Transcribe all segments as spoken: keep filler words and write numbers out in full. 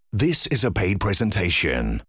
This is a paid presentation.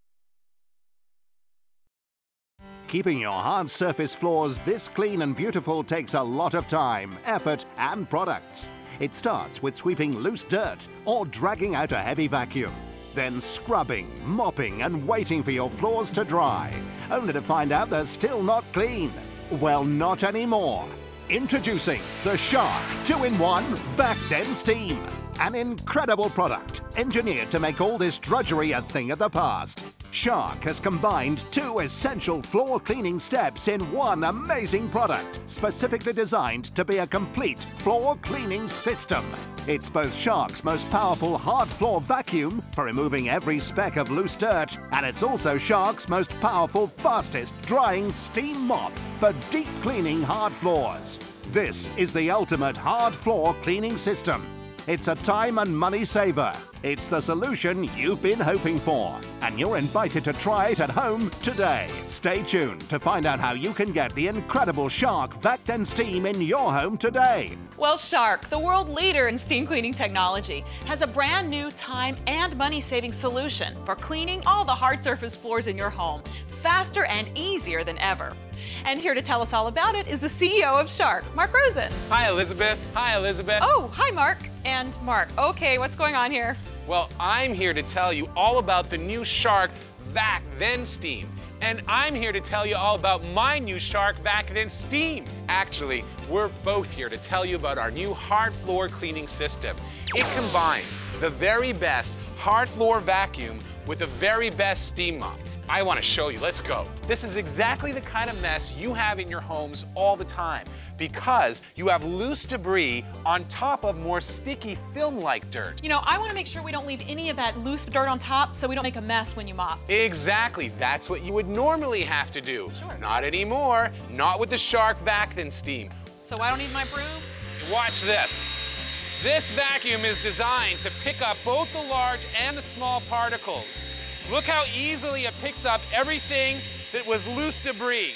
Keeping your hard surface floors this clean and beautiful takes a lot of time, effort, and products. It starts with sweeping loose dirt or dragging out a heavy vacuum. Then scrubbing, mopping, and waiting for your floors to dry, only to find out they're still not clean. Well, not anymore. Introducing the Shark two in one Vac Then Steam. An incredible product, engineered to make all this drudgery a thing of the past. Shark has combined two essential floor cleaning steps in one amazing product, specifically designed to be a complete floor cleaning system. It's both Shark's most powerful hard floor vacuum for removing every speck of loose dirt, and it's also Shark's most powerful, fastest drying steam mop for deep cleaning hard floors. This is the ultimate hard floor cleaning system. It's a time and money saver. It's the solution you've been hoping for. And you're invited to try it at home today. Stay tuned to find out how you can get the incredible Shark Vac Then Steam in your home today. Well, Shark, the world leader in steam cleaning technology, has a brand new time and money-saving solution for cleaning all the hard surface floors in your home faster and easier than ever. And here to tell us all about it is the C E O of Shark, Mark Rosen. Hi, Elizabeth. Hi, Elizabeth. Oh, hi, Mark. And Mark. Okay, what's going on here? Well, I'm here to tell you all about the new Shark Vac Then Steam. And I'm here to tell you all about my new Shark Vac Then Steam. Actually, we're both here to tell you about our new hard floor cleaning system. It combines the very best hard floor vacuum with the very best steam mop. I want to show you. Let's go. This is exactly the kind of mess you have in your homes all the time, because you have loose debris on top of more sticky film-like dirt. You know, I want to make sure we don't leave any of that loose dirt on top so we don't make a mess when you mop. Exactly. That's what you would normally have to do. Sure. Not anymore. Not with the Shark Vac Then Steam. So I don't need my broom? Watch this. This vacuum is designed to pick up both the large and the small particles. Look how easily it picks up everything that was loose debris.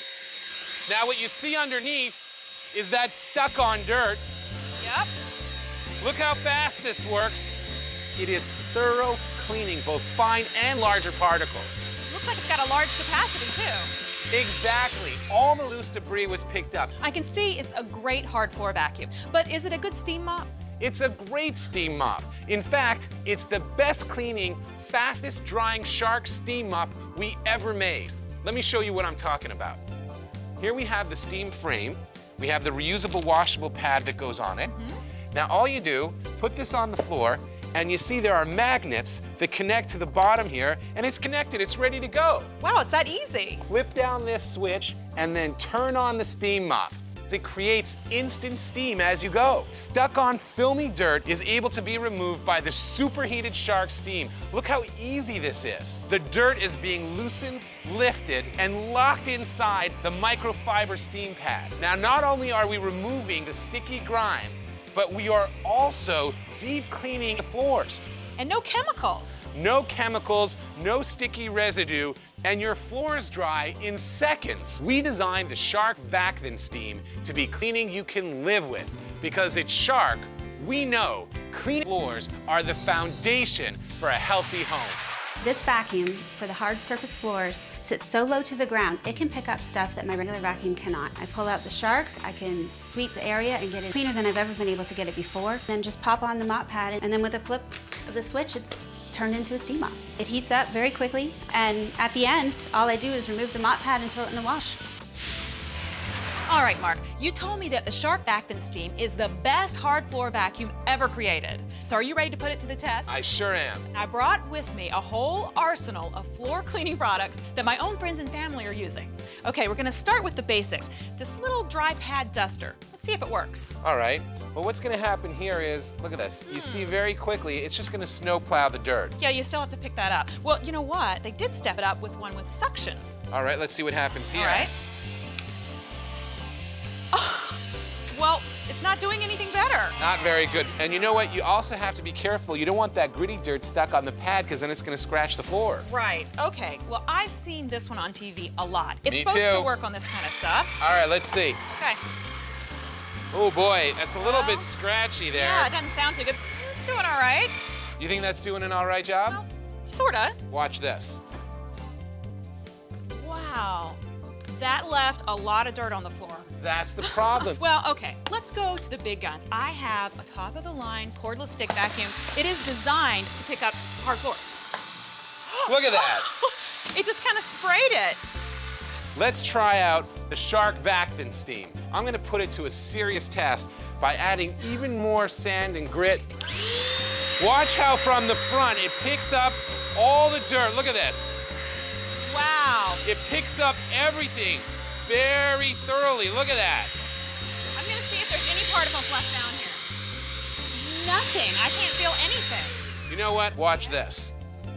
Now what you see underneath is that stuck on dirt. Yep. Look how fast this works. It is thorough cleaning both fine and larger particles. Looks like it's got a large capacity too. Exactly. All the loose debris was picked up. I can see it's a great hard floor vacuum, but is it a good steam mop? It's a great steam mop. In fact, it's the best cleaning, fastest drying Shark steam mop we ever made. Let me show you what I'm talking about. Here we have the steam frame. We have the reusable washable pad that goes on it. Mm-hmm. Now all you do, put this on the floor, and you see there are magnets that connect to the bottom here, and it's connected, it's ready to go. Wow, it's that easy. Flip down this switch and then turn on the steam mop. It creates instant steam as you go. Stuck on filmy dirt is able to be removed by the superheated Shark steam. Look how easy this is. The dirt is being loosened, lifted, and locked inside the microfiber steam pad. Now, not only are we removing the sticky grime, but we are also deep cleaning the floors. And no chemicals. No chemicals, no sticky residue, and your floors dry in seconds. We designed the Shark Vac Then Steam to be cleaning you can live with, because at Shark, we know clean floors are the foundation for a healthy home. This vacuum for the hard surface floors sits so low to the ground, it can pick up stuff that my regular vacuum cannot. I pull out the Shark, I can sweep the area and get it cleaner than I've ever been able to get it before. Then just pop on the mop pad, and then with a flip of the switch, it's turned into a steam mop. It heats up very quickly, and at the end, all I do is remove the mop pad and throw it in the wash. All right, Mark, you told me that the Shark Vac Then Steam is the best hard floor vacuum ever created. So are you ready to put it to the test? I sure am. I brought with me a whole arsenal of floor cleaning products that my own friends and family are using. Okay, we're gonna start with the basics. This little dry pad duster. Let's see if it works. All right. Well, what's gonna happen here is, look at this. You see very quickly, it's just gonna snow plow the dirt. Yeah, you still have to pick that up. Well, you know what? They did step it up with one with suction. All right, let's see what happens here. All right. Oh, well, it's not doing anything better. Not very good. And you know what? You also have to be careful. You don't want that gritty dirt stuck on the pad, because then it's going to scratch the floor. Right. Okay. Well, I've seen this one on T V a lot. It's Me supposed too. to work on this kind of stuff. All right, let's see. Okay. Oh, boy. That's a little Well, bit scratchy there. Yeah, it doesn't sound too good. It's doing all right. You think that's doing an all right job? Well, Sorta. Watch this. Wow. That left a lot of dirt on the floor. That's the problem. Well, okay, let's go to the big guns. I have a top-of-the-line cordless stick vacuum. It is designed to pick up hard floors. Look at that. It just kind of sprayed it. Let's try out the Shark Vac Thin Steam. I'm gonna put it to a serious test by adding even more sand and grit. Watch how from the front it picks up all the dirt. Look at this. Wow. It picks up everything very thoroughly. Look at that. I'm gonna see if there's any particles left down here. Nothing. I can't feel anything. You know what? Watch this.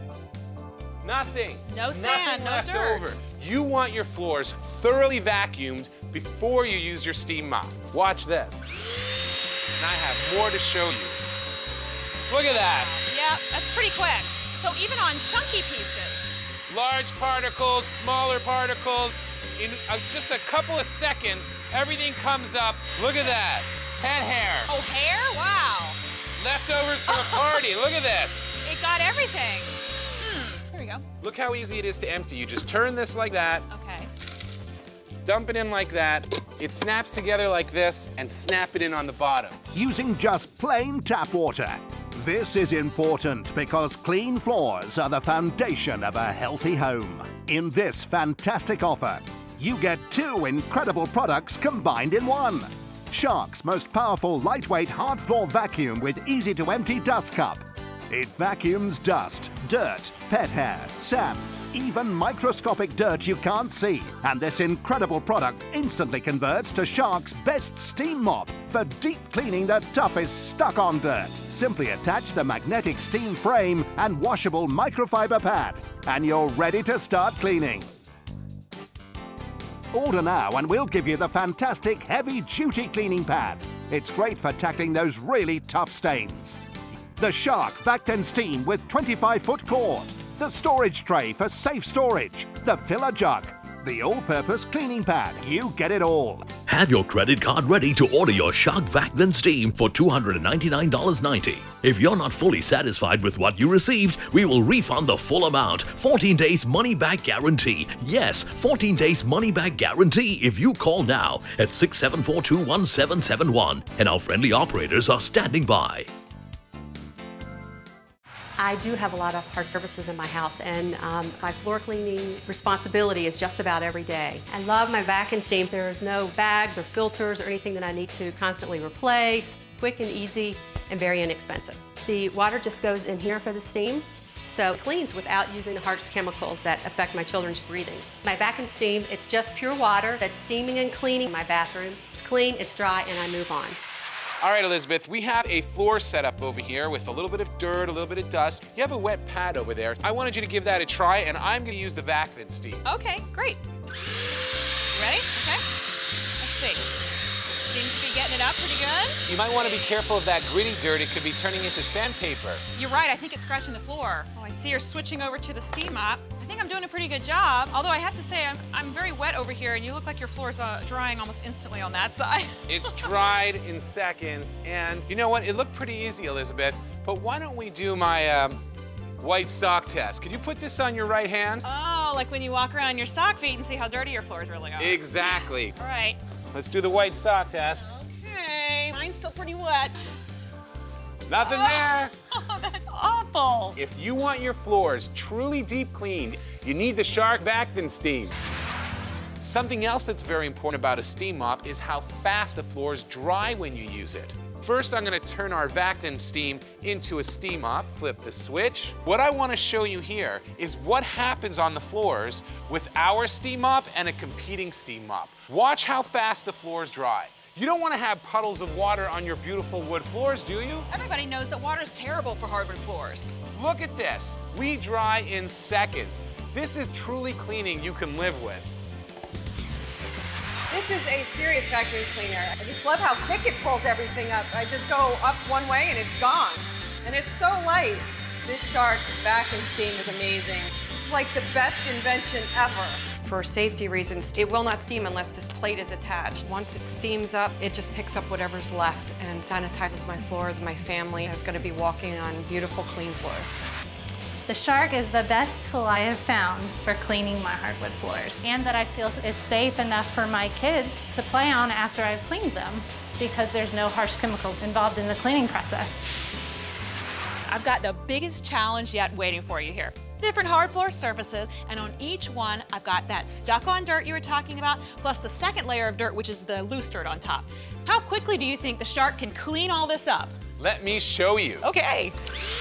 Nothing. No sand, Nothing no left dirt. over. You want your floors thoroughly vacuumed before you use your steam mop. Watch this. And I have more to show you. Look at that. Yep, that's pretty quick. So even on chunky pieces. Large particles, smaller particles. In uh, just a couple of seconds, everything comes up. Look at that. Pet hair. Oh, hair? Wow. Leftovers from a party. Look at this. It got everything. Hmm, here we go. Look how easy it is to empty. You just turn this like that, Okay. dump it in like that. It snaps together like this, and snap it in on the bottom. Using just plain tap water. This is important because clean floors are the foundation of a healthy home. In this fantastic offer, you get two incredible products combined in one. Shark's most powerful lightweight hard floor vacuum with easy to empty dust cup. It vacuums dust, dirt, pet hair, sand, even microscopic dirt you can't see. And this incredible product instantly converts to Shark's best steam mop for deep cleaning the toughest stuck-on dirt. Simply attach the magnetic steam frame and washable microfiber pad, and you're ready to start cleaning. Order now and we'll give you the fantastic heavy-duty cleaning pad. It's great for tackling those really tough stains. The Shark Vac Thin Steam with twenty-five foot cord. The storage tray for safe storage. The filler jug. The all-purpose cleaning pad. You get it all. Have your credit card ready to order your Shark Vac Thin Steam for two hundred ninety-nine dollars and ninety cents. If you're not fully satisfied with what you received, we will refund the full amount. fourteen days money-back guarantee. Yes, fourteen days money-back guarantee if you call now at six seven four, two one seven seven one. And our friendly operators are standing by. I do have a lot of hard surfaces in my house, and um, my floor cleaning responsibility is just about every day. I love my vac and steam. There's no bags or filters or anything that I need to constantly replace. Quick and easy and very inexpensive. The water just goes in here for the steam, so it cleans without using the harsh chemicals that affect my children's breathing. My vac and steam, it's just pure water that's steaming and cleaning my bathroom. It's clean, it's dry, and I move on. All right, Elizabeth, we have a floor set up over here with a little bit of dirt, a little bit of dust. You have a wet pad over there. I wanted you to give that a try, and I'm gonna use the Vac Thin Steam. Okay, great. You ready? Okay. Let's see. Seems to be getting it up pretty good. You might wanna be careful of that gritty dirt. It could be turning into sandpaper. You're right, I think it's scratching the floor. Oh, I see you're switching over to the steam mop. I think I'm doing a pretty good job, although I have to say I'm, I'm very wet over here, and you look like your floor's uh, drying almost instantly on that side. It's dried in seconds, and you know what? It looked pretty easy, Elizabeth, but why don't we do my um, white sock test? Can you put this on your right hand? Oh, like when you walk around in your sock feet and see how dirty your floors really are. Exactly. All right. Let's do the white sock test. Okay, mine's still pretty wet. Nothing there. Oh, that's awful. If you want your floors truly deep cleaned, you need the Shark Vac Thin Steam. Something else that's very important about a steam mop is how fast the floors dry when you use it. First, I'm gonna turn our Vac Thin Steam into a steam mop, flip the switch. What I wanna show you here is what happens on the floors with our steam mop and a competing steam mop. Watch how fast the floors dry. You don't want to have puddles of water on your beautiful wood floors, do you? Everybody knows that water is terrible for hardwood floors. Look at this. We dry in seconds. This is truly cleaning you can live with. This is a serious vacuum cleaner. I just love how quick it pulls everything up. I just go up one way and it's gone. And it's so light. This Shark Vac and Steam is amazing. It's like the best invention ever. For safety reasons, it will not steam unless this plate is attached. Once it steams up, it just picks up whatever's left and sanitizes my floors. My family is going to be walking on beautiful, clean floors. The Shark is the best tool I have found for cleaning my hardwood floors, and that I feel is safe enough for my kids to play on after I've cleaned them, because there's no harsh chemicals involved in the cleaning process. I've got the biggest challenge yet waiting for you here. Different hard floor surfaces, and on each one I've got that stuck-on dirt you were talking about, plus the second layer of dirt, which is the loose dirt on top. How quickly do you think the Shark can clean all this up? Let me show you. Okay.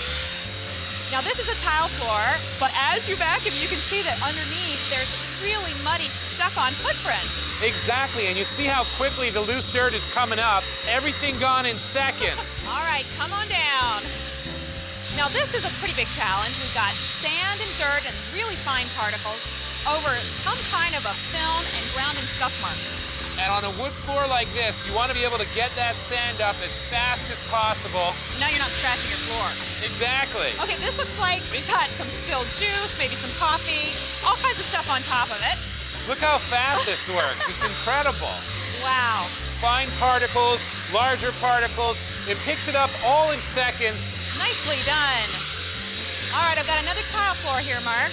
Now this is a tile floor, but as you vacuum, you can see that underneath there's really muddy, stuck-on footprints. Exactly, and you see how quickly the loose dirt is coming up. Everything gone in seconds. All right, come on down. Now this is a pretty big challenge. We've got sand and dirt and really fine particles over some kind of a film and grounding scuff marks. And on a wood floor like this, you want to be able to get that sand up as fast as possible. Now you're not scratching your floor. Exactly. Okay, this looks like we've got some spilled juice, maybe some coffee, all kinds of stuff on top of it. Look how fast this works. It's incredible. Wow. Fine particles, larger particles. It picks it up all in seconds. Nicely done. All right, I've got another tile floor here, Mark.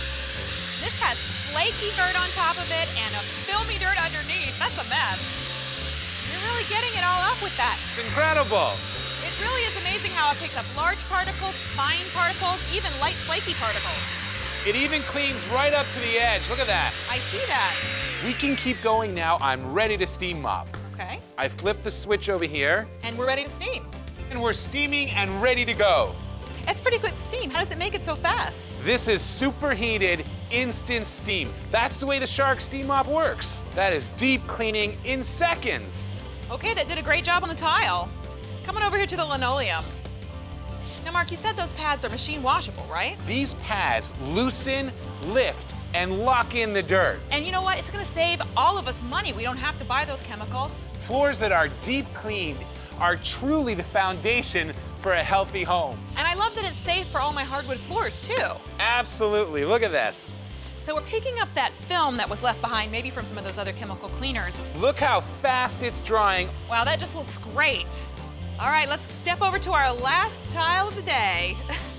This has flaky dirt on top of it and a filmy dirt underneath. That's a mess. You're really getting it all up with that. It's incredible. It really is amazing how it picks up large particles, fine particles, even light flaky particles. It even cleans right up to the edge. Look at that. I see that. We can keep going now. I'm ready to steam mop. Okay. I flip the switch over here. And we're ready to steam. And we're steaming and ready to go. It's pretty quick steam. How does it make it so fast? This is superheated instant steam. That's the way the Shark Steam Mop works. That is deep cleaning in seconds. Okay, that did a great job on the tile. Come on over here to the linoleum. Now, Mark, you said those pads are machine washable, right? These pads loosen, lift, and lock in the dirt. And you know what? It's going to save all of us money. We don't have to buy those chemicals. Floors that are deep cleaned are truly the foundation for a healthy home. And I love that it's safe for all my hardwood floors, too. Absolutely. Look at this. So we're picking up that film that was left behind, maybe from some of those other chemical cleaners. Look how fast it's drying. Wow, that just looks great. All right, let's step over to our last tile of the day.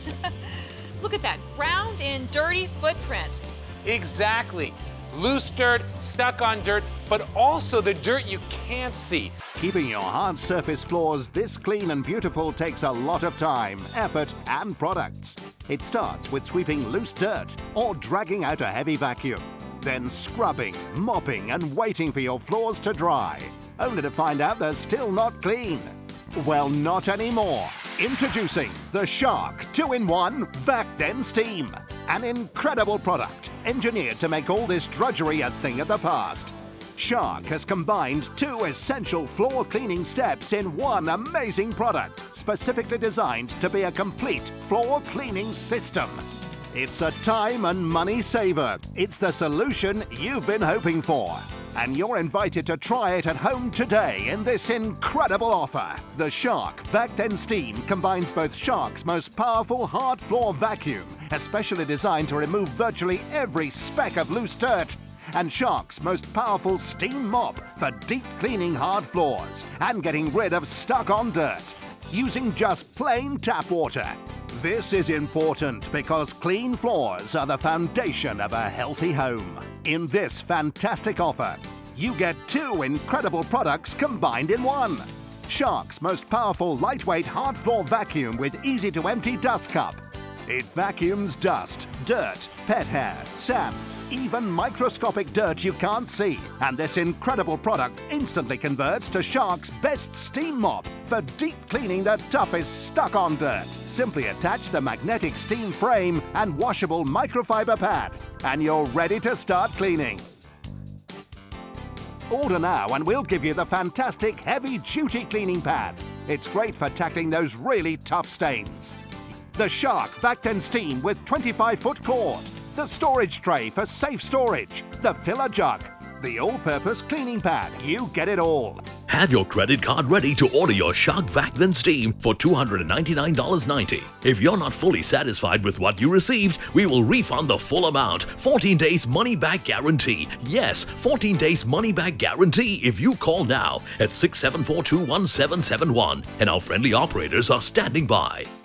Look at that, ground in dirty footprints. Exactly. Loose dirt, stuck on dirt, but also the dirt you can't see. Keeping your hard surface floors this clean and beautiful takes a lot of time, effort, and products. It starts with sweeping loose dirt or dragging out a heavy vacuum, then scrubbing, mopping, and waiting for your floors to dry, only to find out they're still not clean. Well, not anymore. Introducing the Shark two in one Vac Then Steam. An incredible product engineered to make all this drudgery a thing of the past. Shark has combined two essential floor cleaning steps in one amazing product, specifically designed to be a complete floor cleaning system. It's a time and money saver. It's the solution you've been hoping for. And you're invited to try it at home today in this incredible offer. The Shark Vac Then Steam combines both Shark's most powerful hard floor vacuum, especially designed to remove virtually every speck of loose dirt, and Shark's most powerful steam mop for deep cleaning hard floors and getting rid of stuck-on dirt using just plain tap water. This is important because clean floors are the foundation of a healthy home. In this fantastic offer, you get two incredible products combined in one. Shark's most powerful lightweight hard floor vacuum with easy-to-empty dust cup. It vacuums dust, dirt, pet hair, sand, even microscopic dirt you can't see. And this incredible product instantly converts to Shark's best steam mop for deep cleaning the toughest stuck-on dirt. Simply attach the magnetic steam frame and washable microfiber pad, and you're ready to start cleaning. Order now and we'll give you the fantastic heavy-duty cleaning pad. It's great for tackling those really tough stains. The Shark Vac Then Steam with twenty-five foot cord. The storage tray for safe storage. The filler jug. The all-purpose cleaning pad. You get it all. Have your credit card ready to order your Shark Vac Then Steam for two hundred ninety-nine dollars and ninety cents. If you're not fully satisfied with what you received, we will refund the full amount. fourteen days money-back guarantee. Yes, fourteen days money-back guarantee if you call now at six seven four two one seven seven one. And our friendly operators are standing by.